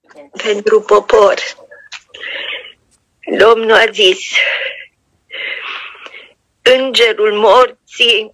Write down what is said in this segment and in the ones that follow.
pentru popor. Domnul a zis: îngerul morții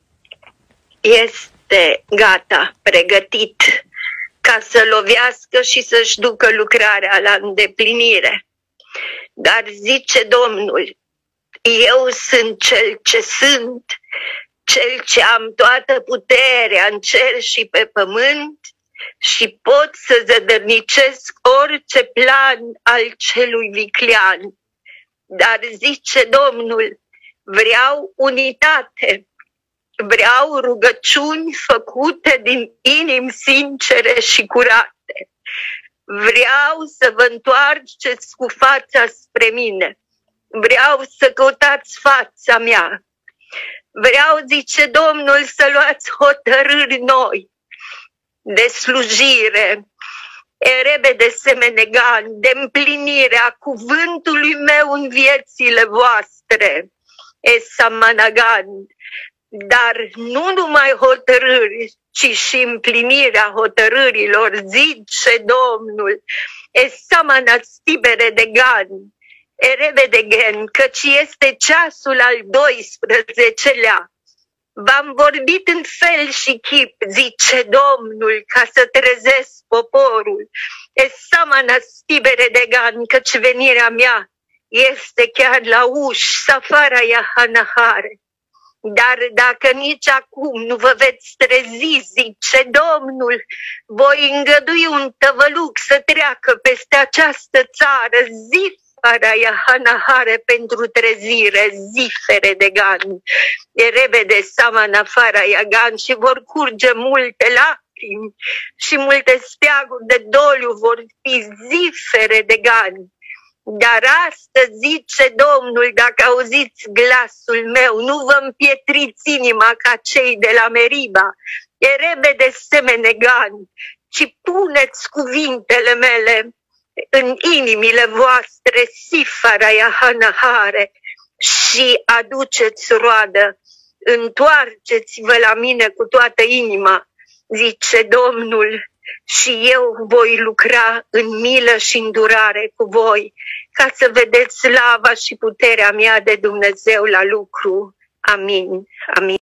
este gata, pregătit ca să lovească și să-și ducă lucrarea la îndeplinire. Dar zice Domnul: eu sunt cel ce sunt, cel ce am toată puterea în cer și pe pământ și pot să zădărnicesc orice plan al celui viclean. Dar zice Domnul: vreau unitate, vreau rugăciuni făcute din inimi sincere și curate. Vreau să vă întoarceți cu fața spre mine. Vreau să căutați fața mea. Vreau, zice Domnul, să luați hotărâri noi de slujire, erebe de semenegan, de împlinirea cuvântului meu în viețile voastre, esamanagan. Dar nu numai hotărâri, ci și împlinirea hotărârilor, zice Domnul, esamanastibere de gan, erebe de gen, căci este ceasul al 12-lea. V-am vorbit în fel și chip, zice Domnul, ca să trezesc poporul, esamanastibere de gan, căci venirea mea este chiar la uși, safara iahanahare. Dar dacă nici acum nu vă veți trezi, zice Domnul, voi îngădui un tăvăluc să treacă peste această țară, zifara iahanahare pentru trezire, zifere de gan, erebe de samanafara iagan, și vor curge multe lacrimi și multe steaguri de doliu vor fi, zifere de gan. Dar astăzi, zice Domnul, dacă auziți glasul meu, nu vă împietriți inima ca cei de la Meriba, erebe de semenegan, ci puneți cuvintele mele în inimile voastre, sifara iahanahare, și aduceți roadă. Întoarceți-vă la mine cu toată inima, zice Domnul, și eu voi lucra în milă și îndurare cu voi, ca să vedeți slava și puterea mea de Dumnezeu la lucru. Amin. Amin.